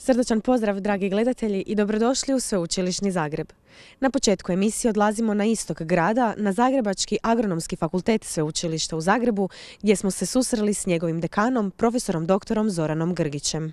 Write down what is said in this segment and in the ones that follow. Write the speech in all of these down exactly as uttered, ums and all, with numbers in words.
Srdačan pozdrav, dragi gledatelji, i dobrodošli u Sveučilišni Zagreb. Na početku emisije odlazimo na istok grada, na Zagrebački agronomski fakultet Sveučilišta u Zagrebu, gdje smo se susreli s njegovim dekanom, profesorom doktorom Zoranom Grgićem.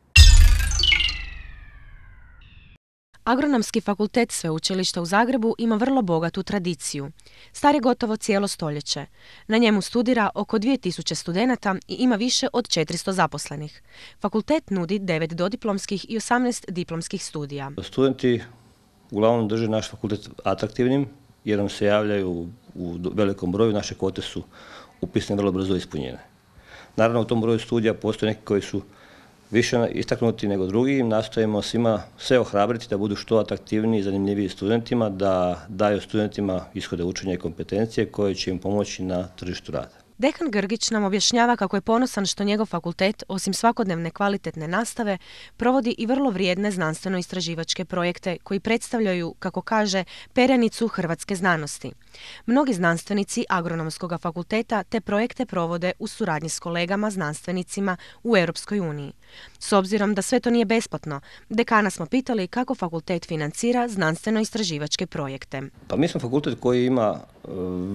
Agronomski fakultet Sveučilišta u Zagrebu ima vrlo bogatu tradiciju. Star je gotovo cijelo stoljeće. Na njemu studira oko dvije tisuće studenata i ima više od četiristo zaposlenih. Fakultet nudi devet dodiplomskih i osamnaest diplomskih studija. Studenti uglavnom drže naš fakultet atraktivnim jer nam se javljaju u velikom broju, naše kvote su upisne vrlo brzo ispunjene. Naravno, u tom broju studija postoje neki koji su više istaknuti nego drugi. Nastojimo svima sve ohrabriti da budu što atraktivniji i zanimljiviji studentima, da daju studentima ishode učenja i kompetencije koje će im pomoći na tržištu rada. Dekan Grgić nam objašnjava kako je ponosan što njegov fakultet, osim svakodnevne kvalitetne nastave, provodi i vrlo vrijedne znanstveno-istraživačke projekte koji predstavljaju, kako kaže, perjanicu hrvatske znanosti. Mnogi znanstvenici Agronomskog fakulteta te projekte provode u suradnji s kolegama znanstvenicima u Europskoj uniji. S obzirom da sve to nije besplatno, dekana smo pitali kako fakultet financira znanstveno-istraživačke projekte. Pa mi smo fakultet koji ima uh,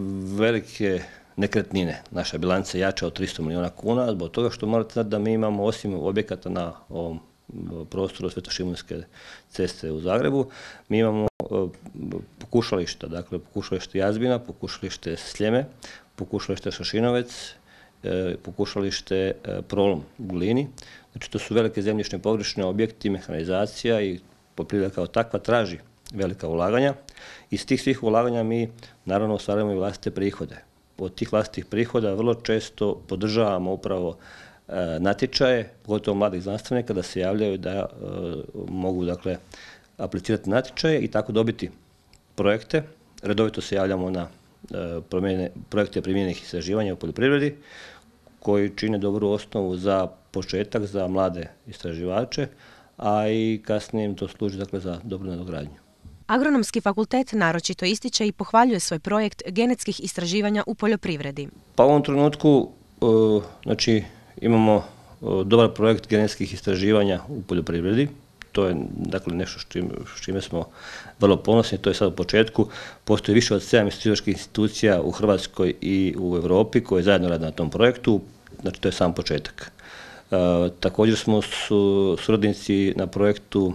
velike nekretnine. Naša bilanca je jača od tristo milijuna kuna, zbog toga što morate znati da mi imamo osim objekata na ovom prostoru Svetošimunske ceste u Zagrebu, mi imamo pokušališta, dakle pokušalište Jazbina, pokušalište Sljeme, pokušalište Šašinovec, pokušalište Prolom u Glini. Znači to su velike zemljišne površine, objekti, mehanizacija i poljoprivreda kao takva traži velika ulaganja. Iz tih svih ulaganja mi naravno ostvarujemo i vlastite prihode. Od tih vlastitih prihoda vrlo često podržavamo upravo e, natječaje, pogotovo mladih znanstvenika, da se javljaju da e, mogu dakle aplicirati natječaje i tako dobiti projekte. Redovito se javljamo na e, promjene, projekte primjerenih istraživanja u poljoprivredi koji čine dobru osnovu za početak za mlade istraživače, a i kasnije im to služi dakle za dobru nadogradnju. Agronomski fakultet naročito ističe i pohvaljuje svoj projekt genetskih istraživanja u poljoprivredi. Pa u ovom trenutku uh, znači, imamo uh, dobar projekt genetskih istraživanja u poljoprivredi. To je dakle, nešto s čime, s čime smo vrlo ponosni, to je sad u početku. Postoji više od sedam istraživačkih institucija u Hrvatskoj i u Europi koje zajedno rade na tom projektu, znači to je sam početak. Uh, također smo su, suradnici na projektu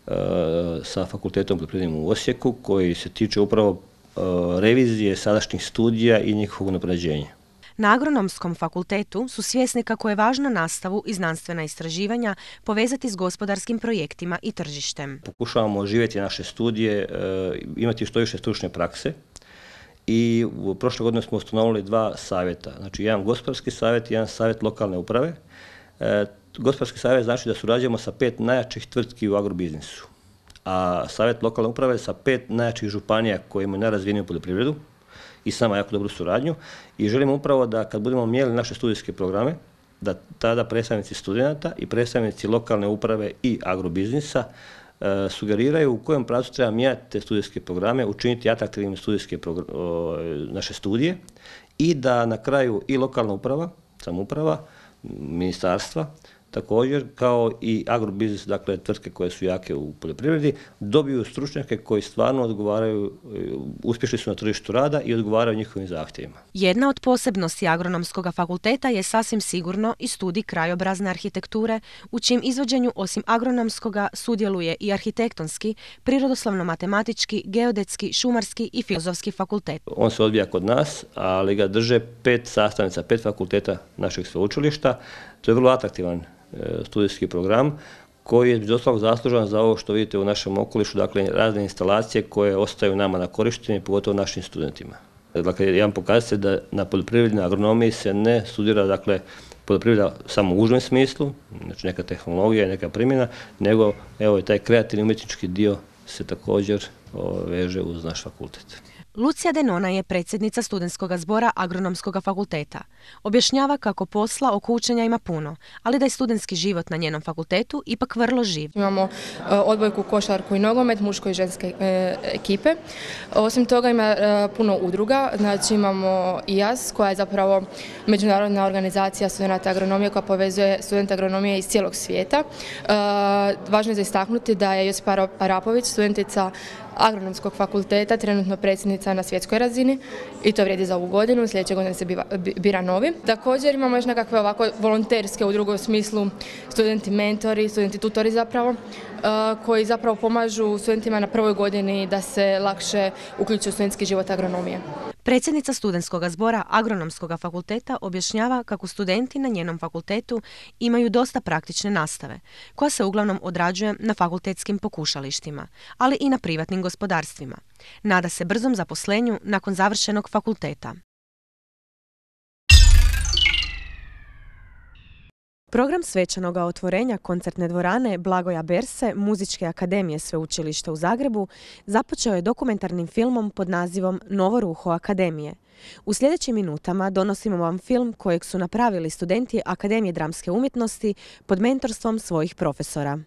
sa Fakultetom poljoprivrednim u Osijeku koji se tiče upravo uh, revizije sadašnjih studija i njihovog unapređenja. Na Agronomskom fakultetu su svjesni kako je važno nastavu i znanstvena istraživanja povezati s gospodarskim projektima i tržištem. Pokušavamo živjeti naše studije, uh, imati što više stručne prakse i u prošle godine smo ustanovili dva savjeta, znači jedan gospodarski savjet i jedan savjet lokalne uprave. Uh, Gospodarski savjet znači da surađujemo sa pet najjačih tvrtki u agrobiznisu, a savjet lokalne uprave sa pet najjačih županija koji imaju najrazvijeniju poljoprivredu i sama jako dobru suradnju i želimo upravo da kad budemo mjerili naše studijske programe, da tada predstavnici studenata i predstavnici lokalne uprave i agrobiznisa e, sugeriraju u kojem pravcu treba mijenjati te studijske programe, učiniti atraktivnim studijske o, naše studije i da na kraju i lokalna uprava, samouprava, ministarstva, također kao i agrobiznis, dakle tvrtke koje su jake u poljoprivredi, dobiju stručnjake koji stvarno odgovaraju, uspješni su na tržištu rada i odgovaraju njihovim zahtjevima. Jedna od posebnosti Agronomskog fakulteta je sasvim sigurno i studij krajobrazne arhitekture, u čijem izvođenju osim agronomskoga sudjeluje i arhitektonski, prirodoslovno-matematički, geodetski, šumarski i filozofski fakultet. On se odvija kod nas, ali ga drže pet sastavnica, pet fakulteta našeg sveučilišta. To je vrlo atraktivan studijski program koji je između ostalog zaslužan za ovo što vidite u našem okolišu, dakle razne instalacije koje ostaju nama na korištenje, pogotovo našim studentima. Dakle, jedan pokazatelj da na poljoprivrednoj agronomiji se ne studira, dakle, poljoprivreda samo u užem smislu, znači neka tehnologija i neka primjena, nego evo i taj kreativni umjetnički dio se također veže uz naš fakultet. Lucija Denona je predsjednica studentskog zbora Agronomskog fakulteta. Objašnjava kako posla oko učenja ima puno, ali da je studentski život na njenom fakultetu ipak vrlo živ. Imamo odbojku, košarku i nogomet, muško i ženske ekipe. Osim toga ima puno udruga, znači imamo I A S koja je zapravo međunarodna organizacija studenta agronomije koja povezuje studenta agronomije iz cijelog svijeta. Važno je za istaknuti da je Josipa Arapović, studentica Agronomskog fakulteta, trenutno predsjednica na svjetskoj razini i to vrijedi za ovu godinu, sljedeće godine se biva, bira novi. Također imamo još nekakve ovako volonterske udruge u smislu studenti mentori, studenti tutori zapravo, koji zapravo pomažu studentima na prvoj godini da se lakše uključe u studentski život agronomije. Predsjednica studentskog zbora Agronomskog fakulteta objašnjava kako studenti na njenom fakultetu imaju dosta praktične nastave, koja se uglavnom odrađuje na fakultetskim pokušalištima, ali i na privatnim gospodarstvima. Nada se brzom zaposlenju nakon završenog fakulteta. Program svečanoga otvorenja koncertne dvorane Blagoja Berse Muzičke akademije Sveučilišta u Zagrebu započeo je dokumentarnim filmom pod nazivom Novo ruho akademije. U sljedećim minutama donosimo vam film kojeg su napravili studenti Akademije dramske umjetnosti pod mentorstvom svojih profesora.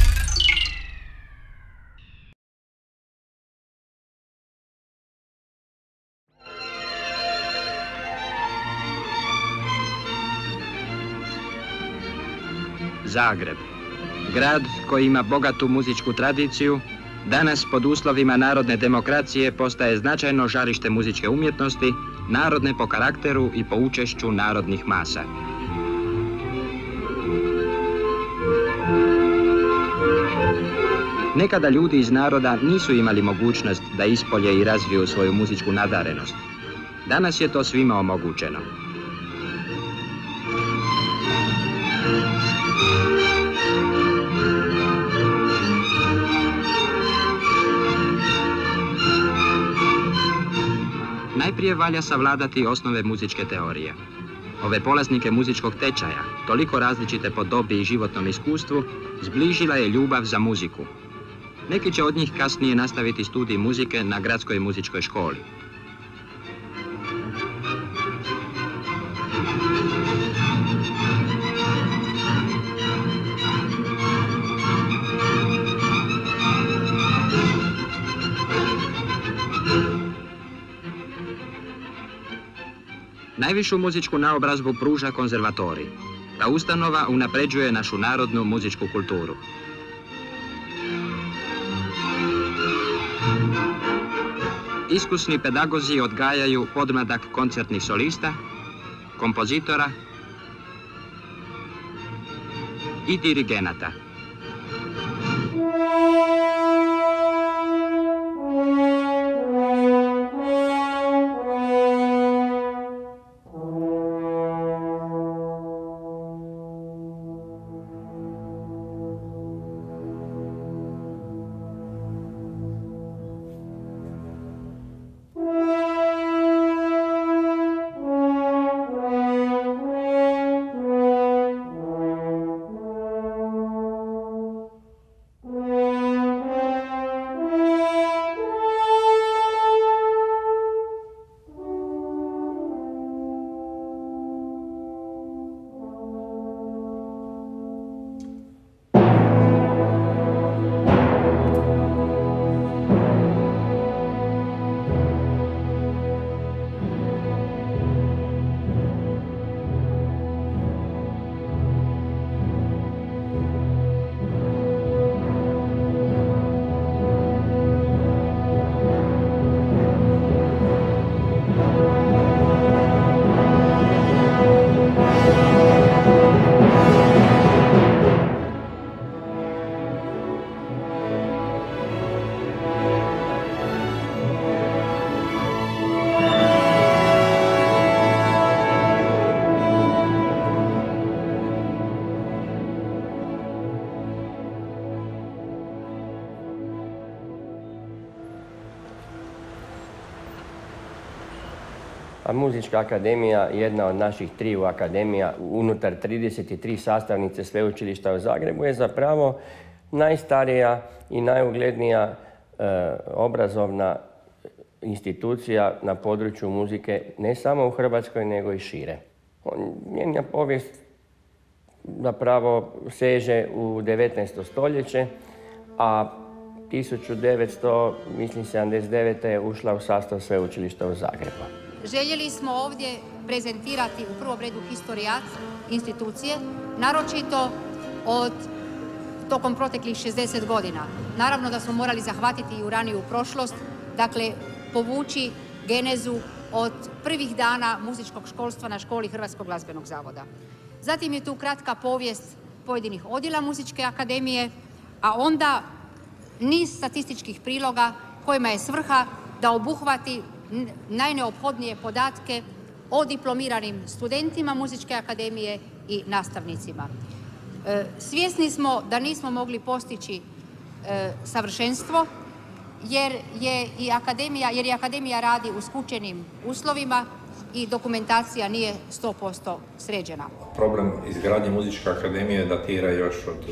Zagreb, grad koji ima bogatu muzičku tradiciju, danas pod uslovima narodne demokracije postaje značajno žarište muzičke umjetnosti, narodne po karakteru i po učešću narodnih masa. Nekada ljudi iz naroda nisu imali mogućnost da ispolje i razviju svoju muzičku nadarenost. Danas je to svima omogućeno. Najprije valja savladati osnove muzičke teorije. Ove polaznike muzičkog tečaja, toliko različite po dobi i životnom iskustvu, zbližila je ljubav za muziku. Neki će od njih kasnije nastaviti studij muzike na gradskoj muzičkoj školi. Najvišu muzičku naobrazbu pruža konzervatorij. Ta ustanova unapređuje našu narodnu muzičku kulturu. Iskusni pedagozi odgajaju podmladak koncertnih solista, kompozitora i dirigenata. Muzička akademija je jedna od naših triju akademija unutar trideset tri sastavnice Sveučilišta u Zagrebu je zapravo najstarija i najuglednija obrazovna institucija na području muzike ne samo u Hrvatskoj, nego i šire. Njena povijest zapravo seže u devetnaesto stoljeće, a tisuću devetsto sedamdeset devete. je ušla u sastav sveučilišta u Zagrebu. Željeli smo ovdje prezentirati u prvom redu historijat institucije, naročito od tokom proteklih šezdeset godina. Naravno da smo morali zahvatiti i u raniju prošlost, dakle povući genezu od prvih dana muzičkog školstva na školi Hrvatskog glazbenog zavoda. Zatim je tu kratka povijest pojedinih odjela muzičke akademije, a onda niz statističkih priloga kojima je svrha da obuhvati najneophodnije podatke o diplomiranim studentima muzičke akademije i nastavnicima. E, svjesni smo da nismo mogli postići e, savršenstvo, jer je i akademija, jer je akademija radi u skučenim uslovima i dokumentacija nije sto posto sređena. Problem izgradnje muzičke akademije datira još od,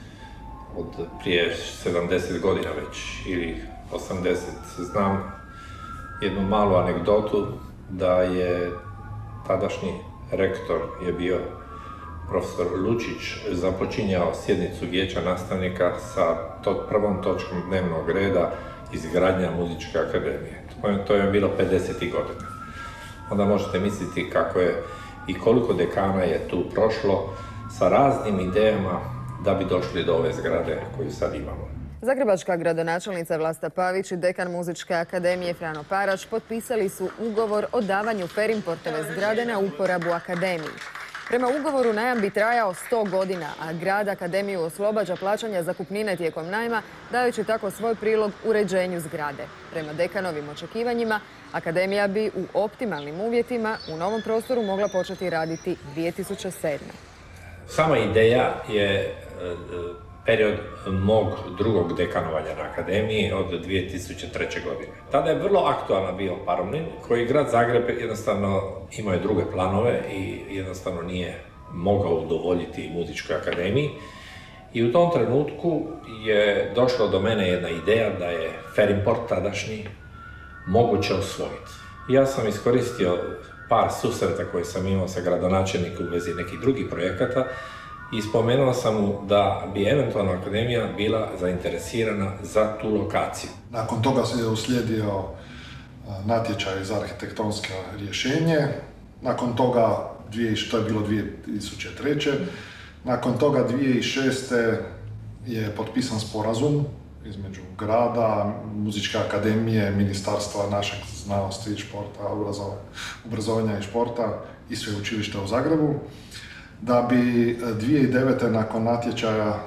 od prije sedamdeset godina već, ili osamdeset. Znam jednu malu anegdotu da je tadašnji rektor je bio profesor Lučić započinjao sjednicu vijeća nastavnika sa to, prvom točkom dnevnog reda izgradnja muzičke akademije. To je bilo pedesetih godina. Onda možete misliti kako je i koliko dekana je tu prošlo sa raznim idejama da bi došli do ove zgrade koju sad imamo. Zagrebačka gradonačelnica Vlasta Pavić i dekan Muzičke akademije Frano Parač potpisali su ugovor o davanju Ferimportove zgrade na uporabu akademiji. Prema ugovoru najam bi trajao sto godina, a grad akademiju oslobađa plaćanja zakupnine tijekom najma, dajući tako svoj prilog uređenju zgrade. Prema dekanovim očekivanjima, akademija bi u optimalnim uvjetima u novom prostoru mogla početi raditi dvije tisuće sedme. Sama ideja je period mog drugog dekanovanja na akademiji od dvije tisuće treće. godine. Tada je vrlo aktualan bio Paromlin, koji grad Zagreb jednostavno imao je druge planove i jednostavno nije mogao udovoljiti muzičkoj akademiji. I u tom trenutku je došlo do mene jedna ideja da je Ferimport tadašnji moguće osvojiti. Ja sam iskoristio par susreta koje sam imao sa gradonačelnikom u vezi nekih drugih projekata i spomenuo sam mu da bi eventualno akademija bila zainteresirana za tu lokaciju. Nakon toga je uslijedio natječaj za arhitektonsko rješenje. Nakon toga, to je bilo dvije tisuće treće. Nakon toga dvije tisuće šeste. je potpisan sporazum između grada, Muzičke akademije, Ministarstva našeg znanosti i športa, obrazovanja i športa i sveučilišta u Zagrebu, da bi dvije tisuće devete. nakon natječaja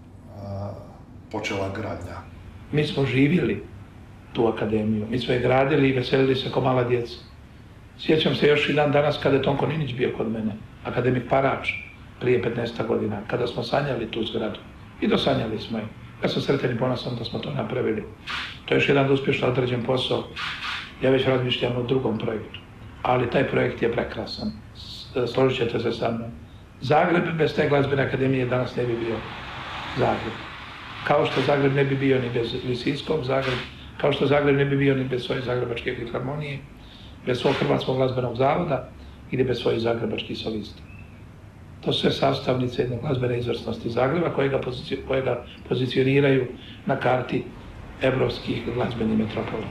počela gradnja. Mi smo živjeli tu akademiju, mi smo je gradili i veselili se ko mala djeca. Sjećam se još i dan danas kada je Tonko Ninić bio kod mene, akademik Parač, prije petnaest godina, kada smo sanjali tu zgradu. I dosanjali smo je. Ja sam sretan i ponosan da smo to napravili. To je još jedan uspješno određen posao. Ja već razmišljam o drugom projektu. Ali taj projekt je prekrasan. Složit ćete se sa mnom. Zagreb bez te glazbene akademije danas ne bi bio Zagreb. Kao što Zagreb ne bi bio ni bez Lisinskog Zagreb, kao što Zagreb ne bi bio ni bez svoje Zagrebačke filharmonije, bez svog Hrvatskog glazbenog zavoda ili bez svojih zagrebačkih solista. To su sve sastavnice jedne glazbene izvrsnosti Zagreba kojega, pozici, kojega pozicioniraju na karti evropskih glazbenih metropola.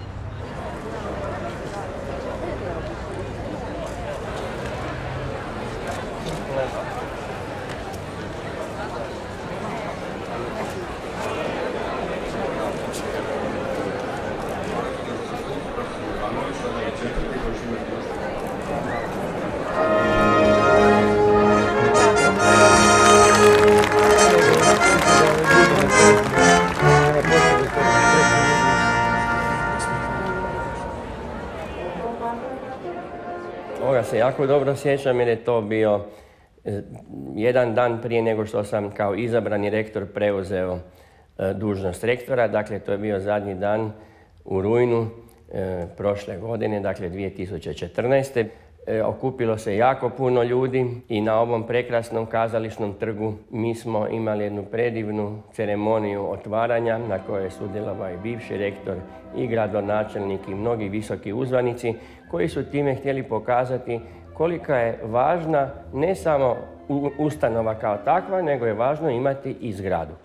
Ovoga se jako dobro sjećam jer je to bio jedan dan prije nego što sam kao izabrani rektor preuzeo dužnost rektora. Dakle, to je bio zadnji dan u rujnu prošle godine, dakle dvije tisuće četrnaeste. E, okupilo se jako puno ljudi i na ovom prekrasnom kazališnom trgu mi smo imali jednu predivnu ceremoniju otvaranja na kojoj je sudjelovao i bivši rektor i gradonačelnik i mnogi visoki uzvanici koji su time htjeli pokazati kolika je važna ne samo ustanova kao takva, nego je važno imati i zgradu.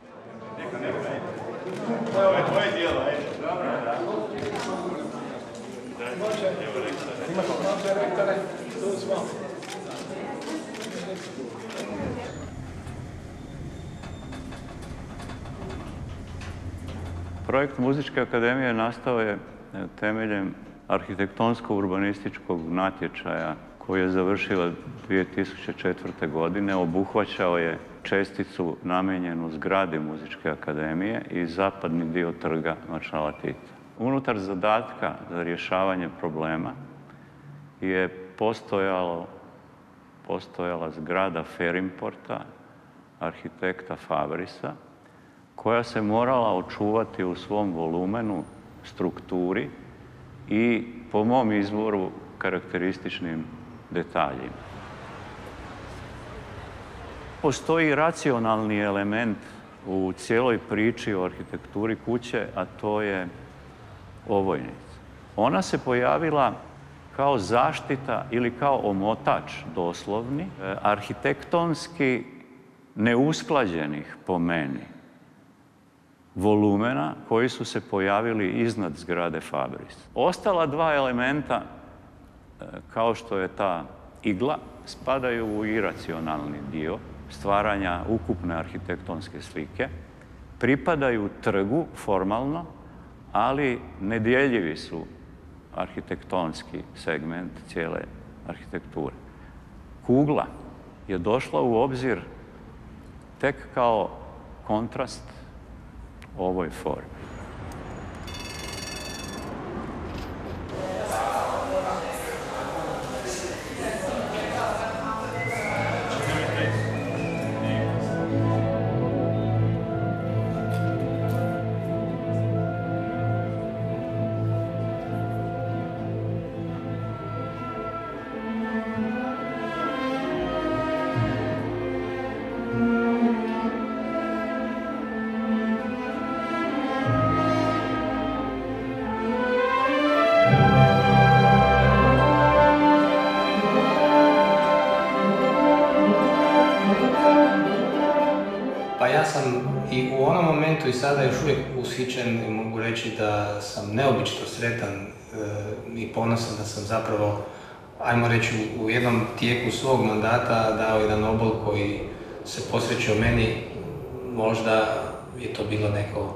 Projekt Muzičke akademije nastao je temeljem arhitektonsko-urbanističkog natječaja koji je završila dvije tisuće četvrte. godine. Obuhvaćao je česticu namijenjenu zgradi Muzičke akademije i zapadni dio trga maršala Tita. Unutar zadatka za rješavanje problema je postojalo, postojala zgrada Ferimporta, arhitekta Fabrisa, koja se morala očuvati u svom volumenu, strukturi i, po mom izboru, karakterističnim detaljima. Postoji racionalni element u cijeloj priči o arhitekturi kuće, a to je ovojnica. Ona se pojavila kao zaštita ili kao omotač doslovni, arhitektonski neusklađenih, po meni, volumena koji su se pojavili iznad zgrade Fabris. Ostala dva elementa, kao što je ta igla, spadaju u iracionalni dio stvaranja ukupne arhitektonske slike, pripadaju trgu formalno, ali nedjeljivi su arhitektonski segment cijele arhitekture. Kugla je došla u obzir tek kao kontrast ovoj formi. I sada još uvijek ushićen i mogu reći da sam neobično sretan e, i ponosan da sam zapravo, ajmo reći, u jednom tijeku svog mandata dao jedan obol koji se posvećio meni. Možda je to bilo neko,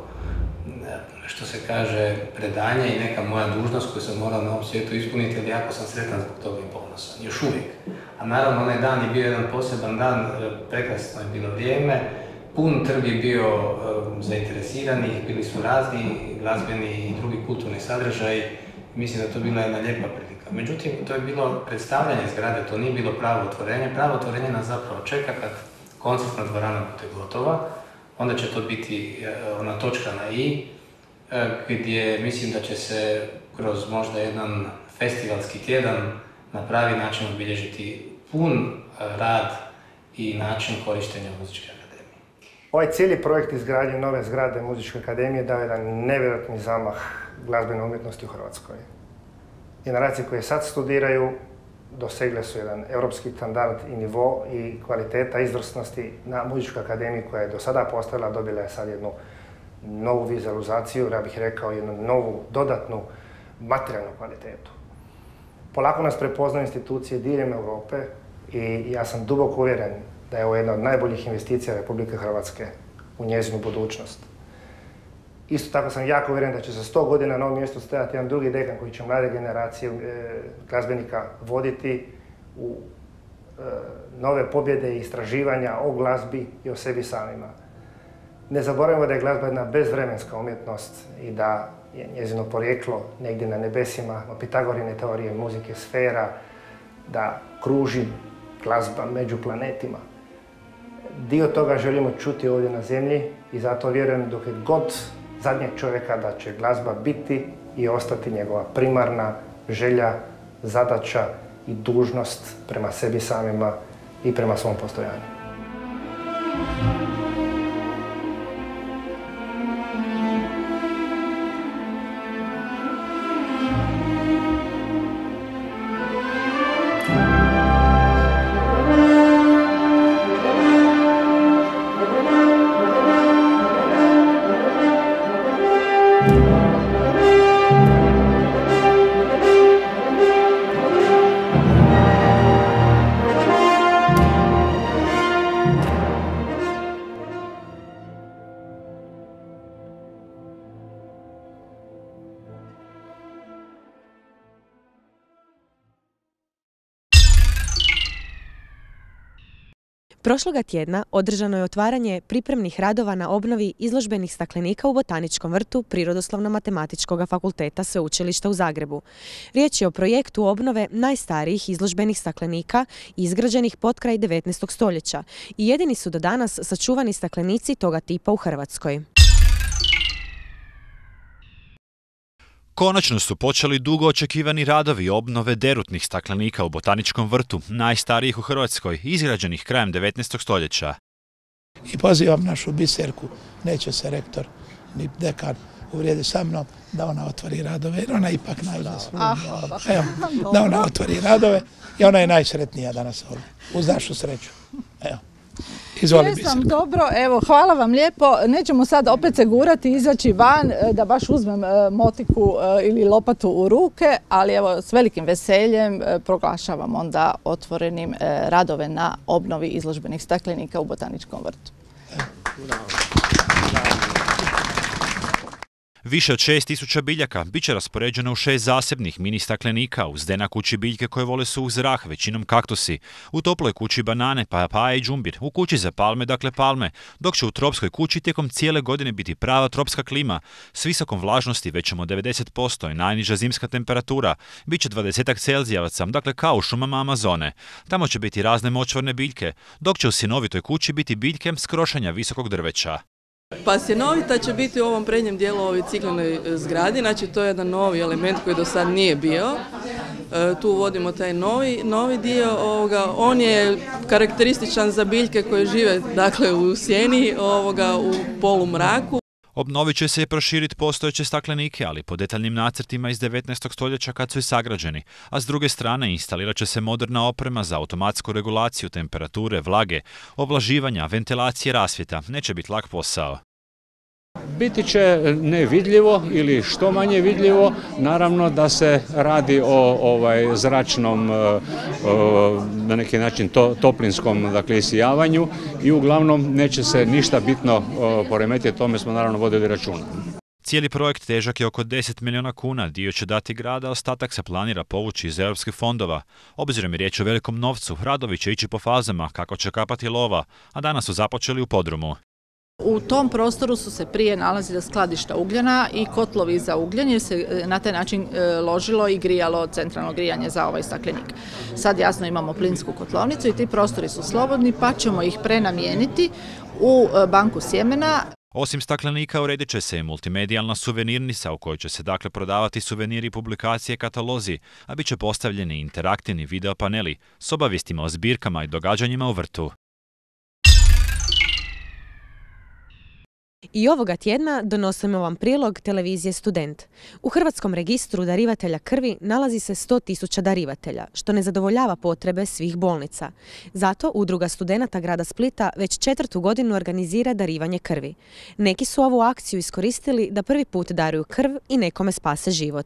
što se kaže, predanje i neka moja dužnost koju sam morao na ovom svijetu ispuniti, ali jako sam sretan zbog toga i ponosan, još uvijek. A naravno, onaj dan je bio jedan poseban dan, prekrasno je bilo vrijeme. Pun trg je bio um, zainteresiranih, bili su razni glazbeni i drugi kulturni sadržaji. Mislim da je to bila jedna lijepa prilika. Međutim, to je bilo predstavljanje zgrade, to nije bilo pravo otvorenje. Pravo otvorenje nas zapravo čeka kad koncertna dvorana bude gotova. Onda će to biti uh, ona točka na i, uh, gdje mislim da će se kroz možda jedan festivalski tjedan na pravi način obilježiti pun uh, rad i način korištenja muzičke akademije. Ovaj cijeli projekt izgradnje nove zgrade Muzičke akademije dao jedan nevjerojatni zamah glazbene umjetnosti u Hrvatskoj. Generacije koje sad studiraju dosegle su jedan europski standard i nivo i kvaliteta izvrsnosti na Muzičkoj akademiji koja je do sada postojala, dobila je sad jednu novu vizualizaciju, ja bih rekao jednu novu, dodatnu materijalnu kvalitetu. Polako nas prepoznaju institucije diljem Europe i ja sam duboko uvjeren da je ovo jedna od najboljih investicija Republike Hrvatske u njezinu budućnost. Isto tako sam jako uvjeren da će za sto godina na ovom mjestu stajati jedan drugi dekan koji će mlade generacije e, glazbenika voditi u e, nove pobjede i istraživanja o glazbi i o sebi samima. Ne zaboravimo da je glazba jedna bezvremenska umjetnost i da je njezino porijeklo negdje na nebesima, Pitagorine teorije muzike, sfera, da kruži glazba među planetima. Dio toga želimo čuti ovdje na zemlji i zato vjerujem dok je god zadnjeg čovjeka da će glazba biti i ostati njegova primarna želja, zadaća i dužnost prema sebi samima i prema svom postojanju. Prošloga tjedna održano je otvaranje pripremnih radova na obnovi izložbenih staklenika u Botaničkom vrtu Prirodoslovno-matematičkog fakulteta Sveučilišta u Zagrebu. Riječ je o projektu obnove najstarijih izložbenih staklenika izgrađenih potkraj devetnaestog stoljeća i jedini su do danas sačuvani staklenici toga tipa u Hrvatskoj. Konačno su počeli dugo očekivani radovi obnove derutnih staklenika u Botaničkom vrtu, najstarijih u Hrvatskoj, izgrađenih krajem devetnaestog stoljeća. I pozivam našu biserku, neće se rektor ni dekan uvrijedi sa mnom, da ona otvori radove, jer ona ipak najzaslužnija. Evo, da ona otvori radove i ona je najsretnija danas ovdje, uz našu sreću. Evo. Izvoli, Jesam, dobro, evo, hvala vam lijepo. Nećemo sad opet se gurati, izaći van, da baš uzmem motiku ili lopatu u ruke, ali evo, s velikim veseljem proglašavam onda otvorenim radove na obnovi izložbenih staklenika u Botaničkom vrtu. Više od šest tisuća biljaka bit će raspoređeno u šest zasebnih mini staklenika, uz D N A kući biljke koje vole suh zrak, većinom kaktusi, u toploj kući banane, papaje i džumbir, u kući za palme, dakle palme, dok će u tropskoj kući tijekom cijele godine biti prava tropska klima, s visokom vlažnosti većom od devedeset posto i najniža zimska temperatura, bit će dvadeset celzijevaca, dakle kao u šumama Amazone. Tamo će biti razne močvarne biljke, dok će u sjenovitoj kući biti biljke s krošanja visokog drveća. Pa sjenovita će biti u ovom prednjem dijelu ovoj ciklenoj zgradi, znači to je jedan novi element koji do sad nije bio. E, tu uvodimo taj novi, novi dio ovoga, on je karakterističan za biljke koje žive dakle u sjeni, ovoga, u polumraku. Obnovit će se i proširiti postojeće staklenike, ali po detaljnim nacrtima iz devetnaestog stoljeća kad su i sagrađeni, a s druge strane instalirat će se moderna oprema za automatsku regulaciju temperature, vlage, ovlaživanja, ventilacije, rasvjeta. Neće biti lak posao. Biti će nevidljivo ili što manje vidljivo, naravno da se radi o ovaj, zračnom, o, na neki način to, toplinskom dakle, isijavanju i uglavnom neće se ništa bitno o, poremetiti, tome smo naravno vodili računa. Cijeli projekt težak je oko deset milijuna kuna, dio će dati grad, a ostatak se planira povući iz europskih fondova. Obzirom je riječ o velikom novcu, radovi će ići po fazama kako će kapati lova, a danas su započeli u podrumu. U tom prostoru su se prije nalazila skladišta ugljena i kotlovi za ugljen, jer se na taj način ložilo i grijalo centralno grijanje za ovaj staklenik. Sad jasno imamo plinsku kotlovnicu i ti prostori su slobodni, pa ćemo ih prenamijeniti u banku sjemena. Osim staklenika uredit će se i multimedijalna suvenirnica u kojoj će se dakle prodavati suveniri, publikacije, katalozi, a bit će postavljeni interaktivni video paneli s obavijestima o zbirkama i događanjima u vrtu. I ovoga tjedna donosimo vam prilog televizije Student. U Hrvatskom registru darivatelja krvi nalazi se sto tisuća darivatelja, što ne zadovoljava potrebe svih bolnica. Zato Udruga studenata grada Splita već četvrtu godinu organizira darivanje krvi. Neki su ovu akciju iskoristili da prvi put daruju krv i nekome spase život.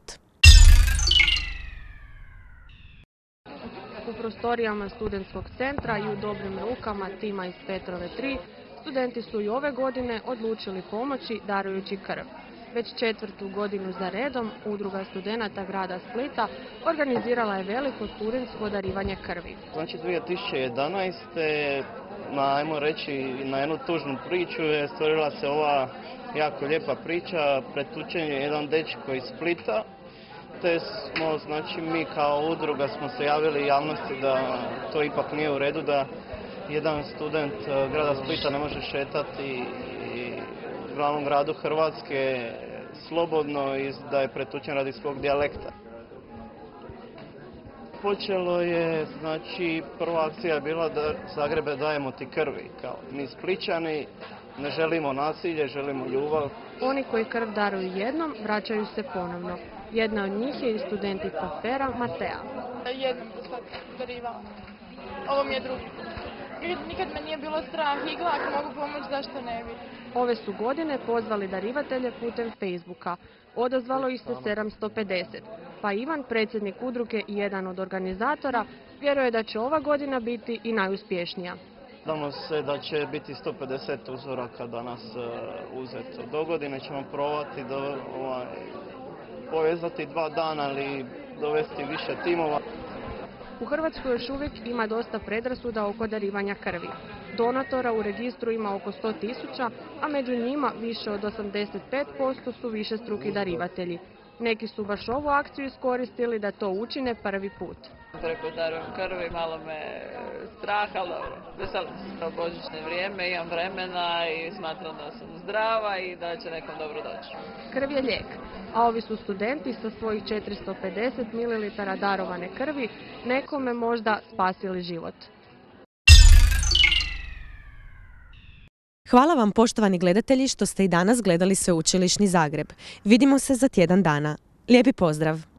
U prostorijama studentskog centra i u dobrim rukama tima iz Petrove tri studenti su i ove godine odlučili pomoći darujući krv. Već četvrtu godinu za redom Udruga studenata grada Splita organizirala je veliko studentsko darivanje krvi. Znači dvije tisuće jedanaeste. na, ajmo reći, na jednu tužnu priču je stvorila se ova jako lijepa priča. Pretučen je jedan dečko iz Splita, te smo, znači mi kao udruga smo se javili javnosti da to ipak nije u redu, da jedan student grada Splita ne može šetati u glavnom gradu Hrvatske slobodno i da je pretučen radi svog dijalekta. Počelo je, znači, prva akcija je bila da Zagrebe dajemo ti krvi. Kao mi Splićani ne želimo nasilje, želimo ljubav. Oni koji krv daruju jednom, vraćaju se ponovno. Jedna od njih je i studentica Fera, Matea. Jednom do sad darivala. Ovo mi je drugi. Nikad me nije bilo strah igla, ako mogu pomoći, zašto ne bi? Ove su godine pozvali darivatelje putem Facebooka. Odazvalo ih se sedamsto pedeset. Pa Ivan, predsjednik udruge i jedan od organizatora, vjeruje da će ova godina biti i najuspješnija. Nadamo se da će biti sto pedeset uzoraka danas uzeto. Do godine ćemo probati do, ovaj, povezati dva dana ili dovesti više timova. U Hrvatskoj još uvijek ima dosta predrasuda oko darivanja krvi. Donatora u registru ima oko sto tisuća, a među njima više od osamdeset pet posto su višestruki darivatelji. Neki su baš ovu akciju iskoristili da to učine prvi put. Preko darujem krvi, malo me strah, ali dobro. Veselim se to božićne vrijeme, imam vremena i smatram da sam zdrava i da će nekom dobro doći. Krv je lijek, a ovi su studenti sa svojih četiristo pedeset mililitara darovane krvi nekome možda spasili život. Hvala vam, poštovani gledatelji, što ste i danas gledali Sveučilišni Zagreb. Vidimo se za tjedan dana. Lijepi pozdrav!